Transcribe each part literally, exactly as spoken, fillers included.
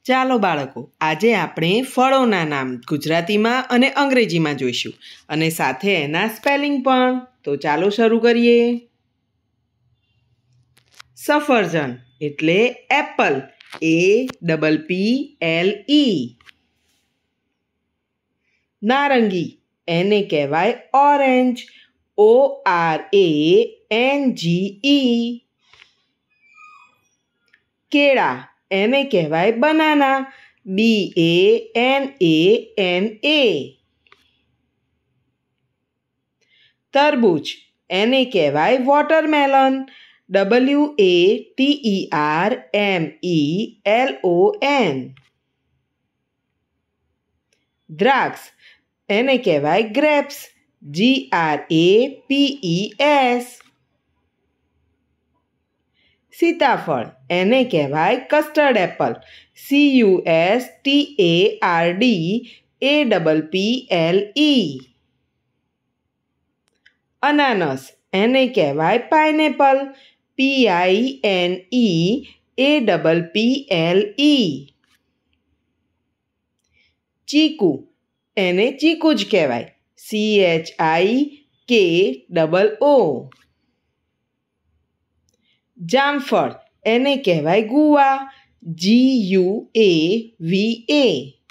ચાલો બાળકો, આજે આપણે ફળોના નામ ગુજરાતીમાં અને અંગ્રેજીમાં જોઈશું અને સાથે એના સ્પેલિંગ પણ. તો ચાલો શરૂ કરીએ. સફરજન એટલે apple, A double P L E. નારંગી એને કહેવાય orange, O R A N G E. કેળા એને કહેવાય banana, B A N A N A. તરબૂચ એને કહેવાય watermelon, W A T E R M E L O N. દ્રાક્ષ એને કહેવાય grapes, G R A P E S. સીતાફળ એને કહેવાય custard apple, C U S T A R D A double P L ઈ. અનાનસ એને કહેવાય pineapple, P I N E A double P L E. Chikoo એને ચીકુ જ કહેવાય, સી એચ આઈ કે ડબલ ઓ. જામફળ એને કહેવાય ગુવા, G U A V A.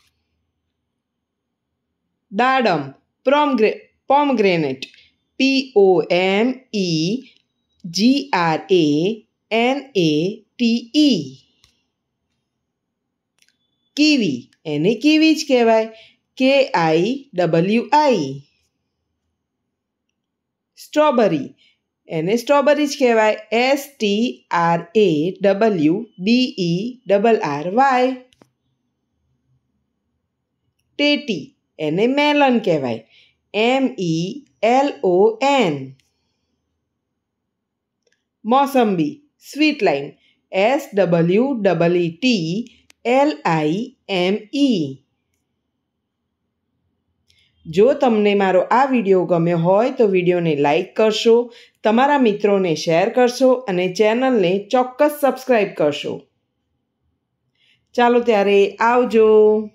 દાડમ પ્રોમગ્રે pomegranate, P O M E G R A N A T E. Kiwi એને કીવી જ કહેવાય, K I W I. Strawberry એને સ્ટ્રોબેરી જ કહેવાય, S T R A W B E double R Y. ટેટી એને મેલન કહેવાય, M E L O N. Mosambi sweet lime, S W double E T L I M E. જો તમને મારો આ વિડીયો ગમ્યો હોય તો વિડીયોને લાઈક કરશો, તમારા મિત્રોને શેર કરશો અને ચેનલને ચોક્કસ સબસ્ક્રાઈબ કરશો. ચાલો ત્યારે આવજો.